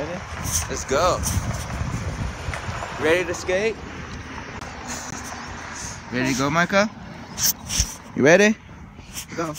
Ready? Let's go. Ready to skate? Ready to go, Micah? You ready? Go.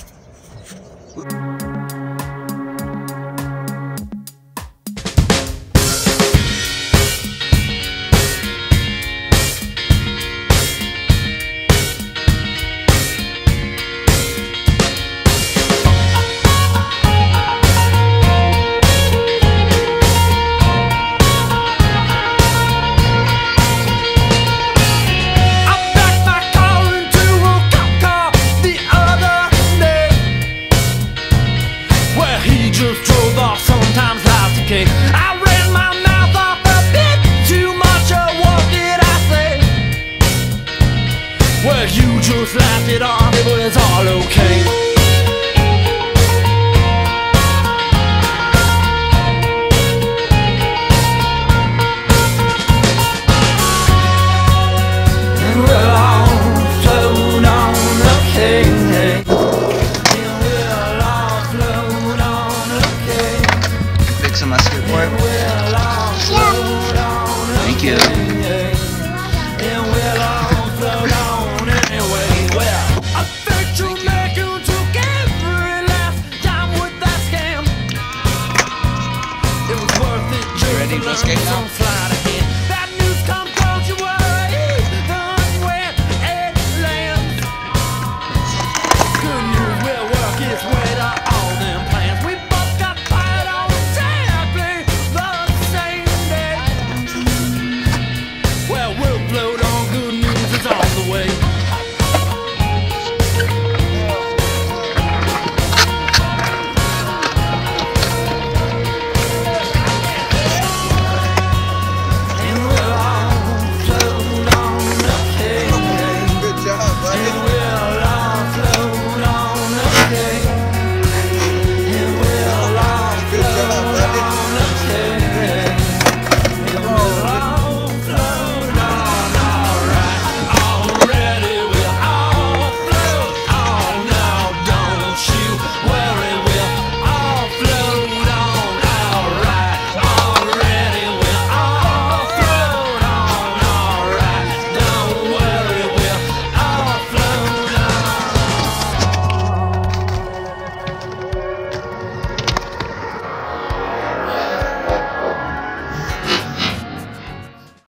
I ran my mouth off a bit too much, or what did I say? Well, you just laughed it off, it was all okay. And we'll all float on the king. Fixing my skateboard. Thank you. You ready to go skate now?